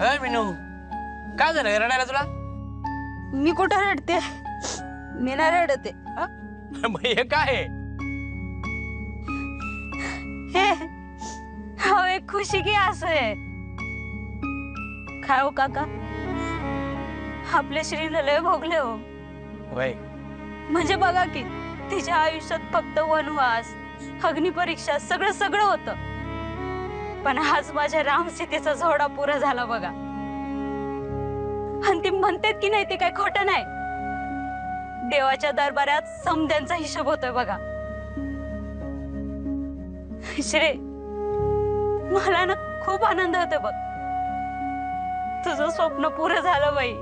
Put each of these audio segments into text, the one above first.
मीनू काय झालं रडायला तुला? मी कुठं रडते? मी नाही रडते. हे काय हे हो एक खुशी की असं आहे काय हो काका? आपल्या श्रीला लय भोगले हो. वय म्हणजे बघा की तिच्या आयुष्यात फक्त वनवास अग्निपरीक्षा सगळं सगळं होतं, पण आज माझ्या राम सीतेचा जोडा पुरा झाला बघा. आणि ती म्हणतात की नाही ते काय खोटं नाही. देवाच्या दरबारात समद्यांचा हिशोब होतोय बघा. श्री मला ना खूप आनंद होतोय बघ. तुझं स्वप्न पुरं झालं बाई.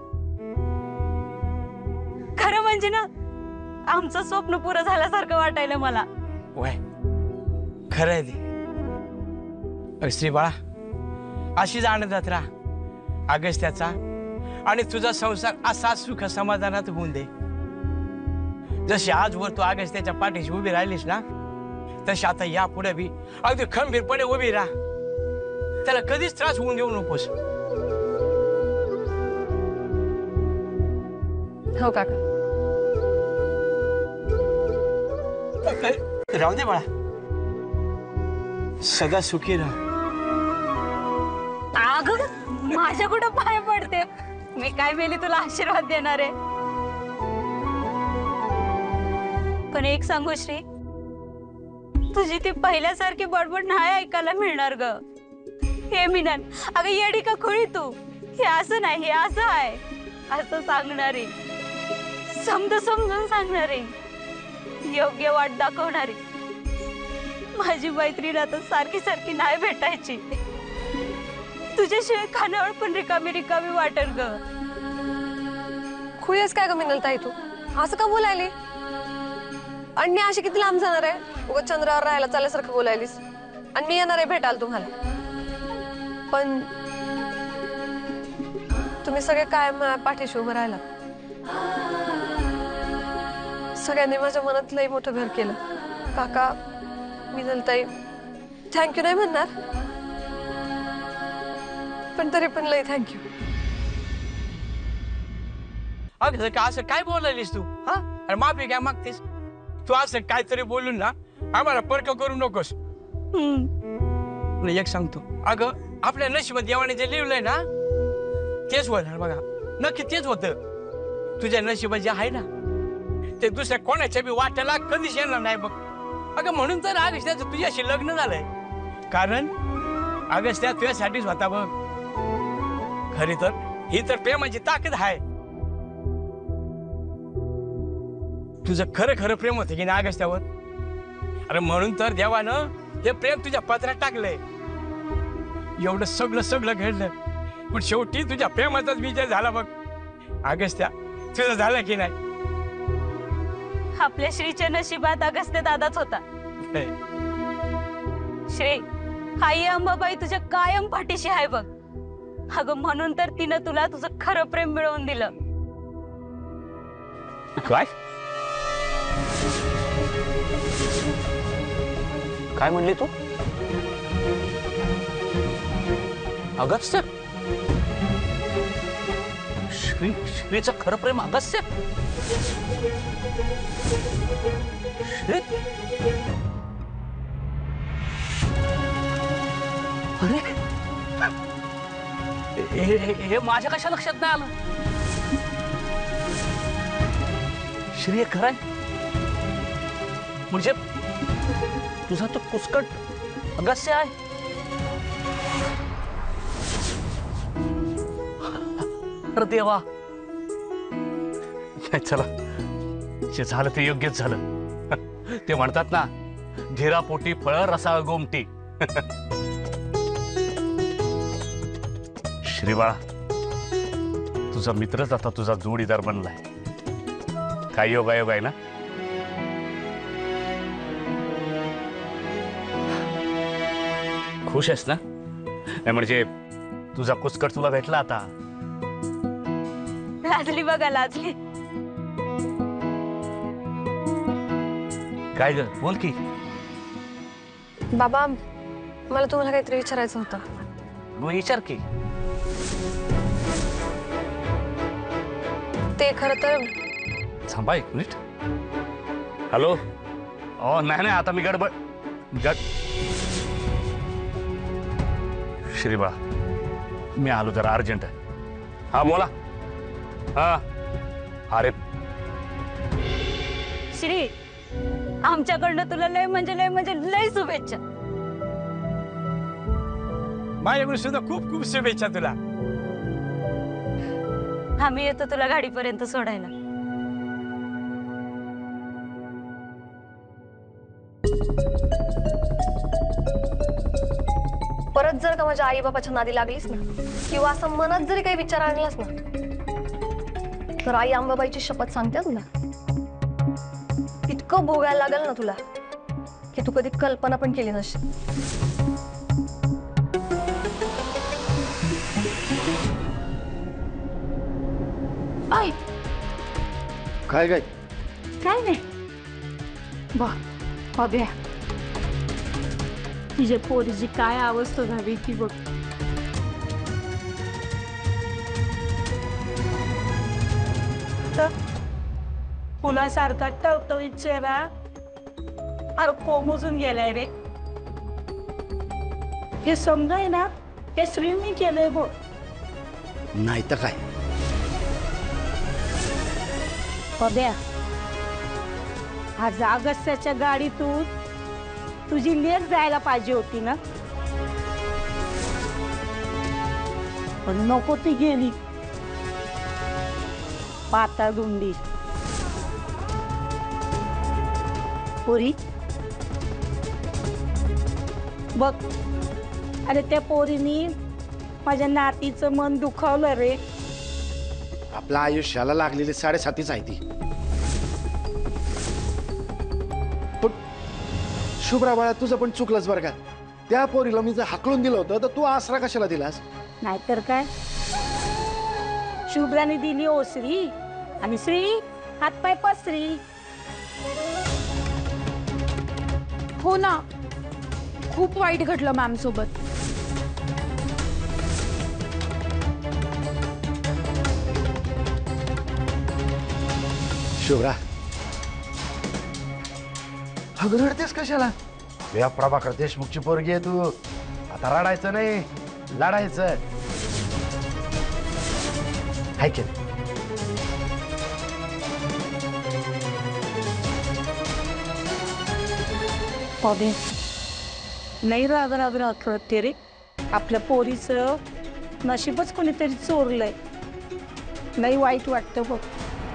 खरं म्हणजे ना आमचं स्वप्न पुरं झाल्यासारखं वाटायला मला. वय खरं आहे ते. श्री बाळा अशीच आनंदात राहा. अगस्त्याचा आणि तुझा संसार असा सुख समाधानात होऊन दे. जशी आजवर तू अगस्त्याच्या पाठीशी उभी राहिलीस ना, तशी आता यापुढे बी अगदी खंबीरपणे उभी राहा. त्याला कधीच त्रास होऊन देऊ नकोस. हो काका. राहू दे बाळा. सदा सुखी राहा. अगं माझ्या कुठं पाय पडते. मी काय मेली तुला आशीर्वाद देणार आहे. पण एक सांगू श्री, तुझी ती पहिल्यासारखी बडबड नाही ऐकायला मिळणार ग. हे मिनन अगं येडी का खोळी तू. हे असं नाही, हे असं आहे असं सांगणारी, समजून सांगणारी, योग्य वाट दाखवणारी माझी मैत्रीण आता सारखी सारखी नाही भेटायची. तुझ्याशिवाय खानावळ पण रिकामी रिकामी वाटेल ग. खुयस काय ग मिनलताई तू असं का बोलायली? आणि मी अशी किती लांब जाणार आहे? उगाच चंद्रावर राहायला चालल्यासारखं बोलायलीस. आणि मी येणार आहे भेटायला तुम्हाला. पण तुम्ही सगळे काय पाठीशी उभं राहिला. सगळ्यांनी माझ्या मनात लई मोठं घर केलं. काका मिनलताई थँक्यू नाही म्हणणार, पण तरी पण लई थँक्यू. अगं असं काय बोलायलीस तू? हा अरे माफी काय मागतेस तू? असं काहीतरी बोलून ना आम्हाला परक करू नकोस. एक सांगतो, अगं आपल्या नशिबात देवाने जे लिहिलंय ना तेच होणार बघा. नक्की तेच होतं. तुझ्या नशिबात जे आहे ना ते दुसऱ्या कोणाच्या बी वाट्याला कधीच येणार नाही बघ. अगं म्हणून तर अगस्त्याचं तुझ्याशी लग्न झालंय. कारण अगस्त्या तुझ्यासाठीच होता बघ. खरी तर ही तर प्रेमाची ताकद आहे. तुझं खरं खरं प्रेम होतं की नाही अगस्त्यावर? अरे म्हणून तर देवानं हे प्रेम तुझ्या पदरात टाकलंय. एवढं सगळं घडलं, पण शेवटी तुझ्या प्रेमाचाच विजय झाला बघ. अगस्त्या तुझं झालं की नाही? आपल्या श्रीच्या नशिबात अगस्त्य दादाच होता. श्री आई अंबाबाई तुझ्या कायम पाठीशी आहे बघ. अगं म्हणून तर तिनं तुला तुझं खरं प्रेम मिळवून दिलं. काय काय म्हणली तू? अगस्त्य? श्रीचं खरं प्रेम अगस्त्य? श्री? अरे हे माझ्या कशा लक्षात नाही आलं? श्री हे खरं आहे म्हणजे तुझा तो कुसकट अगस्त्य आहे? अरे देवा. चला जे झालं ते योग्यच झालं. ते म्हणतात ना धीरापोटी फळ रसाळ गोमटी. श्रीबाळा तुझा मित्रच आता तुझा जोडीदार बनलाय. काय योगायोग आहे ना. खुश आहेस ना? नाही म्हणजे तुझा कुचकट तुला भेटला आता. लाजली बघा लाजली. काय ग बोल की. बाबा मला तुम्हाला काहीतरी विचारायचं होतं. विचार की. ते खरं तर थांबा एक मिनिट. हॅलो. नाही आता मी गडबड श्रीबा, मी आलो जरा अर्जंट आहे. हा बोला. हा अरे श्री, आमच्याकडनं तुला लय म्हणजे लय शुभेच्छा. माझ्याकडून सुद्धा खूप खूप शुभेच्छा तुला. आम्ही येतो तुला गाडीपर्यंत सोडायला. परत जर का माझ्या आई बाबाच्या नादी लागलीस ना, किंवा असं मनात जरी काही विचार आणलास ना, तर आई अंबाबाईची शपथ सांगते तुला, इतकं भोगायला लागेल ना तुला की तू कधी कल्पना पण केली नसशील. आई, काय काय काय नाही बा बघ्या, तिच्या पोरीची काय अवस्था झाली ती बघ. फुलासारखा टवटवीत चेहरा अरे कोमजून गेलाय रे. हे समजाय ना, हे श्रीनी केलंय बघ. नाही तर काय. बघ्या, आज अगस्त्याच्या गाडीतून तुझी लेक जायला पाहिजे होती ना, पण नको ती गेली पाताळ गुंडी. पोरी बघ, अरे त्या पोरीनी माझ्या नातीचं मन दुखावलं रे. आपल्या आयुष्याला लागलेली 7.5 आहे ती. पण शुभ्रा बाळा, तुझं पण चुकलंच बरं का. त्या पोरीला मी जर हाकलून दिलं होतं तर तू आसरा कशाला दिलास? नाहीतर काय, शुभ्राने दिली ओसरी आणि श्री हातपाय पसरी. हो ना, खूप वाईट घडलं मॅम सोबत. शुभ्रा, अगं रडतेस कशाला? या प्रभाकर देशमुखची पोरगी आहे तू. आता रडायचं नाही, लढायचं. हाय की नाही? पवे नाही राग कळते रे. आपल्या पोरीचं नशीबच कोणीतरी चोरलंय. नाही वाईट वाटतं बघ.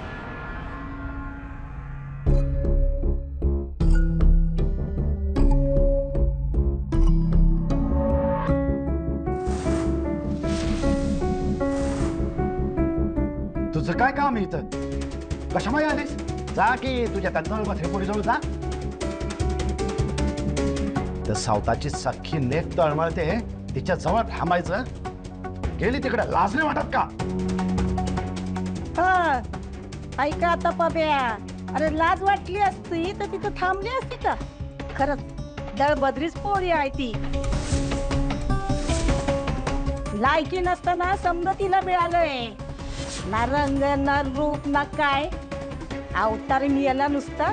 तुझं काय काम आहे इथं? कशामुळे आलीस? जा की तुझ्या तत्काळ पोरी जवळ जा. तर सावताची सख्खी नेक तळमळते, तिच्या जवळ थांबायचं. गेली तिकडे, लाज नाही वाटत का? हा, ऐका आता पब्या, अरे लाज वाटली असती तर तिथं थांबली असती का? खरंच दळबद्रीच पोरी आहे ती. लायकी नसताना समजा तिला मिळालंय ना, रंग ना रूप ना काय, अवतार मिळाला नुसता.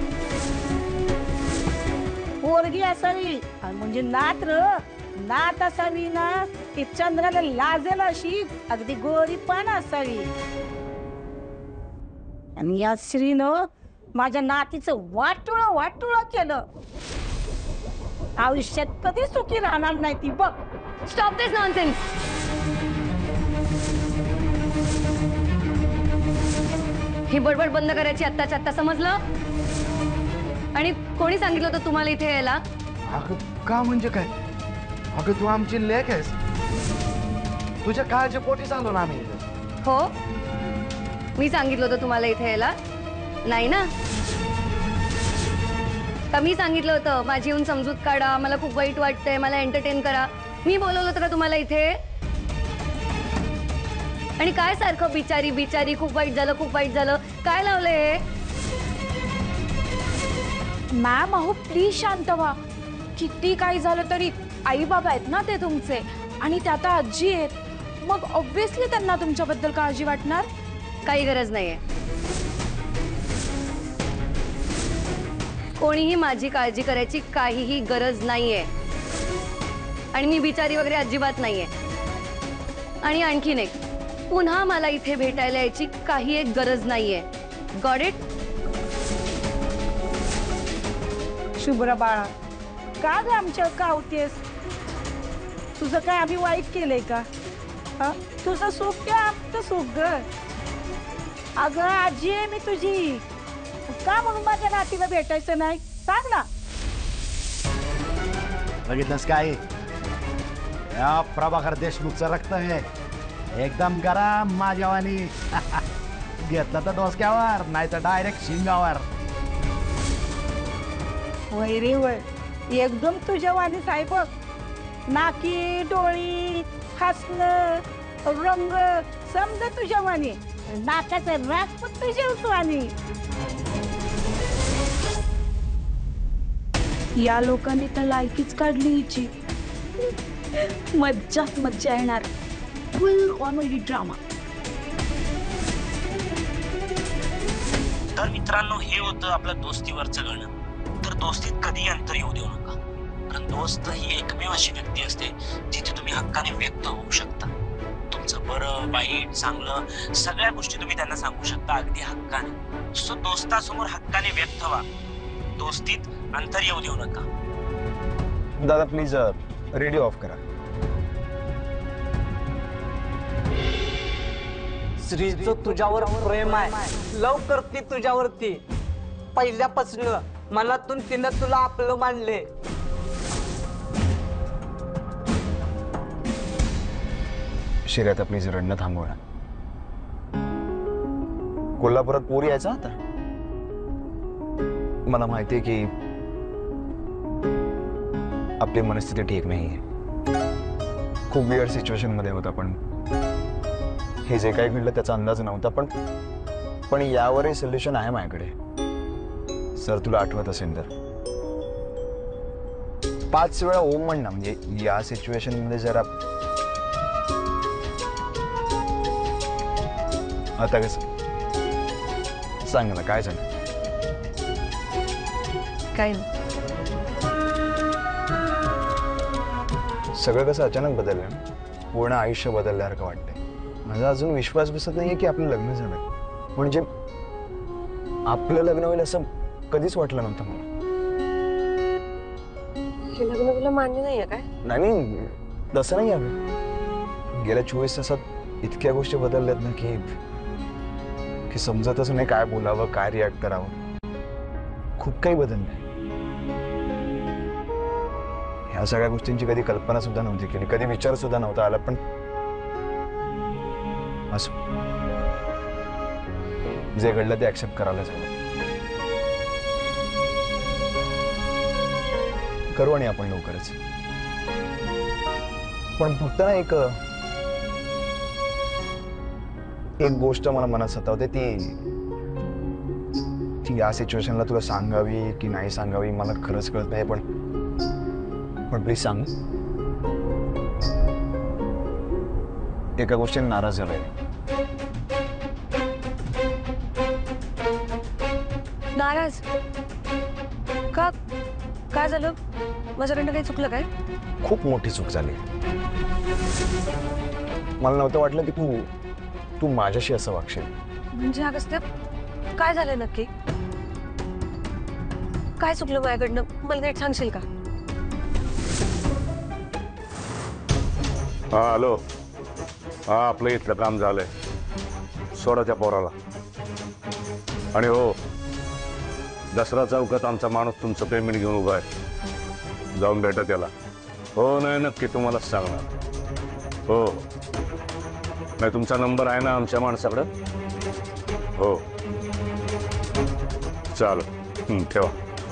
पोरगी असावी म्हणजे नात असावी ना, ती चंद्राला लाजेल अशी अगदी गोरी पण असावी. आणि या श्रीनं माझ्या नातीचं वाटुळ केलं. आयुष्यात कधी सुखी राहणार नाही ती बघ. स्टॉप दिस नॉनसेन्स. ही बडबड बंद करायची आत्ताच्या आत्ता, समजलं? आणि कोणी सांगितलं होतं तुम्हाला इथे यायला? अगं का म्हणजे काय? अगं तू आमची लेक आहेस. तुझ्या काळच्या पोटी चाललो ना आम्ही इथे. हो, मी सांगितलं होतं तुम्हाला इथे यायला? नाही ना? का मी सांगितलं होतं माझी येऊन समजूत काढा, मला खूप वाईट वाटतंय, मला एंटरटेन करा? मी बोलवलं होतं का तुम्हाला इथे? आणि काय सारखं बिचारी खूप वाईट झालं काय लावलंय? मॅम अहो प्लीज शांत व्हा. किती काही झालं तरी आई बाबा आहेत ना ते तुमचे, आणि त्या आता आजी आहेत. मग ऑब्व्हियसली त्यांना तुमच्याबद्दल काळजी वाटणार. काही गरज नाहीये. कोणीही माझी काळजी करायची काहीही गरज नाहीये. आणि मी बिचारी वगैरे अजिबात नाहीये. आणि आणखीन एक, पुन्हा मला इथे भेटायला यायची काही एक गरज नाहीये. Got it? शुभ्रा बाळा, का ग आमच्या कावतेस? तुझं काय आम्ही वाईट केलंय का? हा, तुझं सुख काय आमचं सुख ग. अगं आजी आहे मी तुझी, का म्हणून माझ्या नातीला भेटायचं नाही? सांग ना. बघितलंस काय, या प्रभाकर देशमुखचं रक्त आहे एकदम गरम माझ्यावानी. घेतलं तर डोसक्यावर, नाही तर डायरेक्ट शिंगावर. वय रे वय, एकदम तुझ्या वाणी साहेब. नाकी, डोळी, हसणं, रंग समजा तुझ्या वाणी. नाकाचं राग पण तुझ्याच वाणी. या लोकांनी तर लायकीच काढली हिची. मज्जाच मज्जा येणार. Full comedy drama. तर मित्रांनो, हे होतं आपलं दोस्तीवरचं गाणं. तर दोस्तीत कधी अंतर येऊ देऊ नका, कारण दोस्त ही एकमेव अशी व्यक्ती असते जिथे तुम्ही हक्काने व्यक्त होऊ शकता. तुमचं बरं वाईट चांगलं सगळ्या गोष्टी तुम्ही त्यांना सांगू शकता अगदी हक्काने. सो दोस्तासमोर हक्काने व्यक्त व्हा. दोस्तीत अंतर येऊ देऊ नका. दादा प्लीज रेडिओ ऑफ करा. श्रीचं तुझ्यावर प्रेम आहे, लव करते तुझ्यावरती. पहिल्यापासून मनातून तिनं तुला आपलं मानले. शिरे आता प्लीज रडणं थांबव ना. कोल्हापुरात पोरी यायचा आता. मला माहितीये की आपली मनस्थिती ठीक नाहीये. खूप वियर्ड सिच्युएशन मध्ये होता, पण हे जे काही घडलं त्याचा अंदाज नव्हता. पण यावरही सोल्युशन आहे माझ्याकडे. सर तुला आठवत असेल तर 5 वेळा ओम म्हण ना. म्हणजे या सिच्युएशन मध्ये जरा आता कसं सांग ना, काय सांग. काय सगळं कसं अचानक बदललं ना. पूर्ण आयुष्य बदलल्यासारखं वाटतंय. माझा अजून विश्वास बसत नाहीये की आपलं लग्न झालं. म्हणजे आपलं लग्न होईल असं कधीच वाटलं नव्हतं मला. हे लग्न तुला मान्य नाहीये काय? नाही, तसं नाही आहे. गेल्या 24 तासात इतक्या गोष्टी बदलल्यात ना की समजतच नाही काय बोलावं, काय रिॲक्ट करावं. खूप काही बदललंय. ह्या सगळ्या गोष्टींची कधी कल्पना सुद्धा नव्हती केली, कधी विचार सुद्धा नव्हता आला. पण असं जे घडलं ते ऍक्सेप्ट करायलाच हवं. करू आणि आपण लवकरच. पण फक्त ना एक गोष्ट मला मनात सतावते. ती या सिच्युएशनला तुला सांगावी की नाही सांगावी मला खरंच कळत नाही. पण प्लीज सांग. एका गोष्टीने नाराज झालोय. नाराज का? काय झालं? माझ्याकडनं काही चुकलं काय? खूप मोठी चूक झाली. मला नव्हतं वाटलं की तू माझ्याशी असं वागशील. म्हणजे अगस्त्य काय झालं नक्की? काय चुकलं माझ्याकडनं? मला नीट सांगशील का? हा हॅलो. हा आपलं इथलं काम झालंय. सोडा त्या पोराला. आणि हो, दसरा चौकात आमचा माणूस तुमचं पेमेंट घेऊन उभा आहे. जाऊन भेटा त्याला. हो नाही नक्की तुम्हालाच सांगणार. हो नाही तुमचा नंबर आहे ना आमच्या माणसाकडं. हो चालेल ठेवा.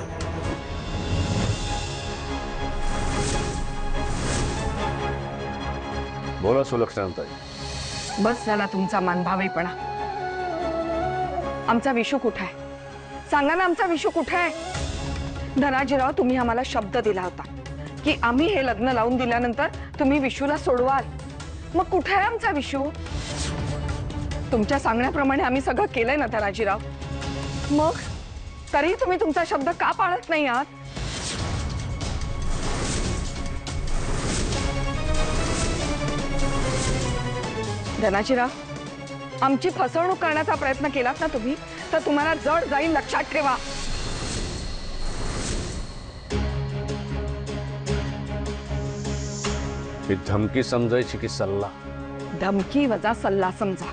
बोला सुलक्षणाताई. बस झाला तुमचा मानभावेपणा. आमचा विशू कुठे आहे? सांगा ना, आमचा विशू कुठे आहे? धनाजीराव, तुम्ही आम्हाला शब्द दिला होता की आम्ही हे लग्न लावून दिल्यानंतर तुम्ही विशूला सोडवाल. मग कुठे आहे आमचा विशू? तुमच्या सांगण्याप्रमाणे आम्ही सगळं केलंय ना धनाजीराव, मग तरी तुम्ही तुमचा शब्द का पाळत नाही आहात? धनाजीराव, आमची फसवणूक करण्याचा प्रयत्न केलात ना तुम्ही, तर तुम्हाला जड जाईल, लक्षात ठेवा. ही धमकी समजायची की सल्ला? धमकी वजा सल्ला समजा.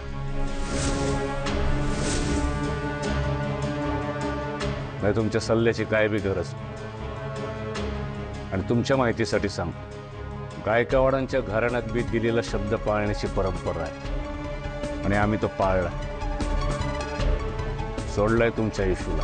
नाही, तुमच्या सल्ल्याची काय बी गरज. आणि तुमच्या माहितीसाठी सांग, गायकवाडांच्या घराण्यात बी दिलेला शब्द पाळण्याची परंपरा आहे आणि आम्ही तो पाळला. सोडलाय तुमच्या इशूला.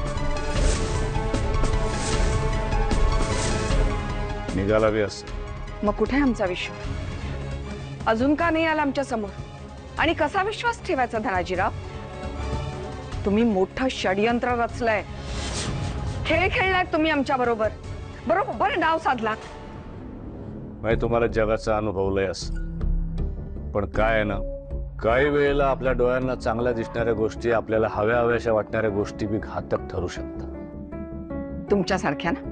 निघाला बी असं. मग कुठे आमचा विश्व? अजून का नाही आला आमच्या समोर? आणि कसा विश्वास ठेवायचा धनाजीराव? तुम्ही मोठं षडयंत्र रचलंय, खेळ खेळलाय तुम्ही आमच्या बरोबर, बरोबर डाव साधलात. नाही, तुम्हाला जगाचं अनुभवलंय असं. पण काय आहे ना, काही वेळेला आपल्या डोळ्यांना चांगल्या दिसणाऱ्या गोष्टी आपल्याला हव्या हव्याशा वाटणाऱ्या गोष्टी बी घातक ठरू शकतात. तुमच्यासारख्या ना.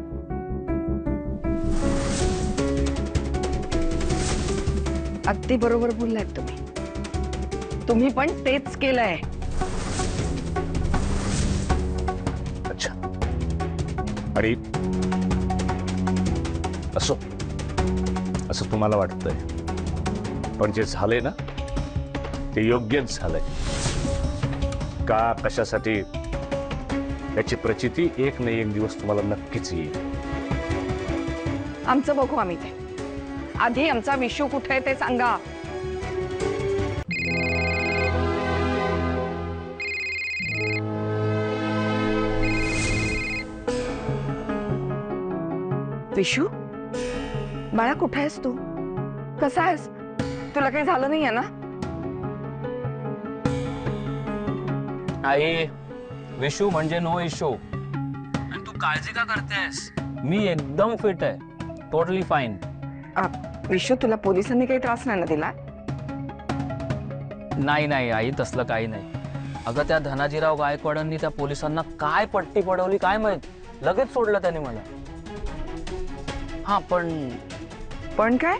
अगदी बरोबर बोललात तुम्ही. तुम्ही पण तेच केलंय. अच्छा, आणि असो असं तुम्हाला वाटतंय, पण जे झालंय ना ते योग्यच झालंय. का कशासाठी याची प्रचिती एक नाही एक दिवस तुम्हाला नक्कीच येईल. आमचं बघू आम्ही ते. आधी आमचा विशू कुठे ते सांगा. विशू, बाळा कुठे आहेस तू? कसा आहेस? तुला काही झालं नाहीये ना? आई, विशू म्हणजे नो इशू. आणि तू काळजी का करतेस? मी एकदम फिट आहे, टोटली फाईन. विशू, तुला पोलिसांनी काही त्रास नाही ना दिला? नाही नाही आई, तसलं काही नाही. अगं त्या धनाजीराव गायकवाडांनी त्या पोलिसांना काय पट्टी पडवली काय माहित, लगेच सोडलं त्याने मला. हा पण काय?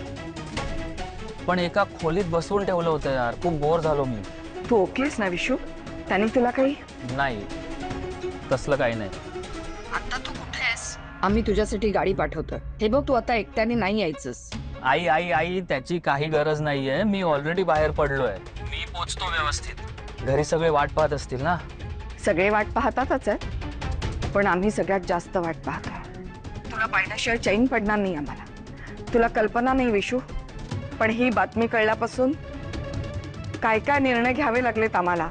पण एका खोलीत बसवून ठेवलं होतं यार, खूप बोर झालो मी. तू ओकेस ना विशू? त्यांनी तुला काही? नाही, तसलं काही नाही. आता तू कुठे आहेस? आम्ही तुझ्यासाठी गाडी पाठवतोय. हे बघ, तू आता एकट्याने नाही यायचंस. आई आई आई, त्याची काही गरज नाहीये. मी ऑलरेडी बाहेर पडलोय. मी पोचतो व्यवस्थित. घरी सगळे वाट पाहत असतील ना? सगळे वाट पाहतातच आहे, पण आम्ही सगळ्यात जास्त वाट पाहतो. तुला पाहिल्याशिवाय चैन पडणार नाही आम्हाला. तुला कल्पना नाही विशू, पण ही बातमी कळल्यापासून काय काय निर्णय घ्यावे लागलेत आम्हाला.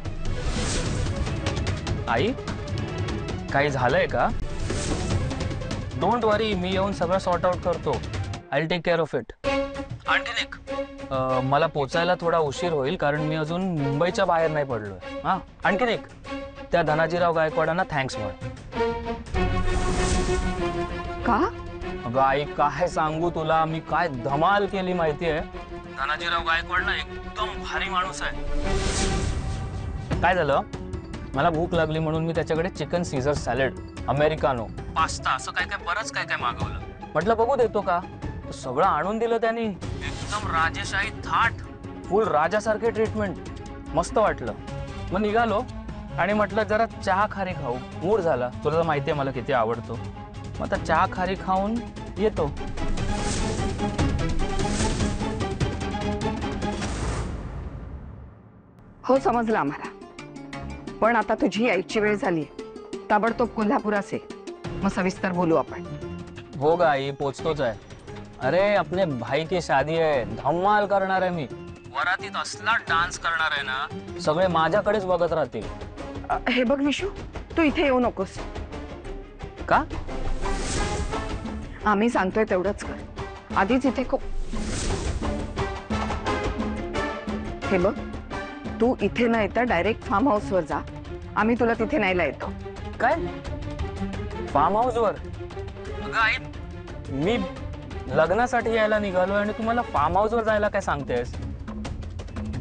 आई, काही झालंय का? डोंट वरी, मी येऊन सगळं सॉर्ट आउट करतो. I will take care of it. आणखीन एक, मला पोचायला थोडा उशीर होईल कारण मी अजून मुंबईच्या बाहेर नाही पडलोय. हा, आणखीन एक, त्या धनाजीराव गायकवाडांना थँक्स म्हण. का? अगं आई, काय सांगू तुला, मी काय धमाल केली माहितीये. धनाजीराव गायकवाड ना एकदम भारी माणूस आहे. काय झालं, मला भूक लागली म्हणून मी त्याच्याकडे chicken Caesar salad, Americano, pasta असं काय काय बरंच काय काय मागवलं. म्हटलं बघू देतो का, तर सगळं आणून दिलं त्यांनी. एकदम राजेशाही थाट, फुल राजासारखे ट्रीटमेंट. मस्त वाटलं. मग निघालो आणि म्हटलं जरा चहा खारी खाऊ. मूड झाला, तुला तर माहितीये मला किती आवडतो. मग आता चहा खारी खाऊन येतो. हो, समजलं आम्हाला. पण आता तुझी यायची वेळ झाली. ताबडतोब कोल्हापुरात ये, मग सविस्तर बोलू आपण. हो गा आई, पोचतोच आहे. अरे अपने भाई की शादी आहे, धमाल करणार आहे मी. वरातीत असला डान्स करणार आहे ना, सगळे माझ्याकडेच बघत राहतील. हे बघ विशू, तू इथे येऊ नकोस. का? आम्ही सांगतोय तेवढंच कर. आधीच इथे खूप. हे बघ, तू इथे न येता डायरेक्ट फार्म हाऊस वर जा. आम्ही तुला तिथे न्यायला येतो. काय? फार्म हाऊस वर? अगं आई, मी लग्नासाठी यायला निघालोय आणि तुम्हाला फार्म हाऊस वर जायला काय सांगतेस?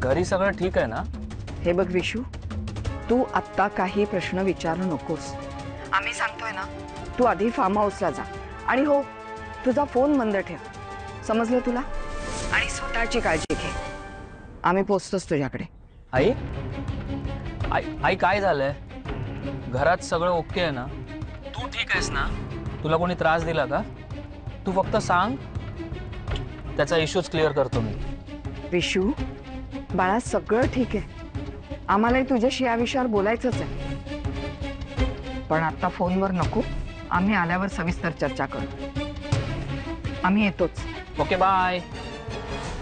घरी सगळं ठीक आहे ना? हे बघ विशू, तू आत्ता काही प्रश्न विचारू नकोस. आम्ही सांगतोय ना, तू आधी फार्म हाऊसला जा. आणि हो, तुझा फोन बंद ठेव, समजलं तुला? आणि स्वतःची काळजी घे. आम्ही पोचतोच तुझ्याकडे. आई आई काय झालंय? घरात सगळं ओके आहे ना? तू ठीक आहेस ना? तुला कोणी त्रास दिला का? तू फक्त सांग, त्याचा इश्यूज क्लिअर करतो मी. विशू बाळा, सगळं ठीक आहे. आम्हालाही तुझ्याशी या विषयावर बोलायचंच आहे, पण आता फोनवर नको. आम्ही आल्यावर सविस्तर चर्चा करू. आम्ही येतोच. Okay, bye.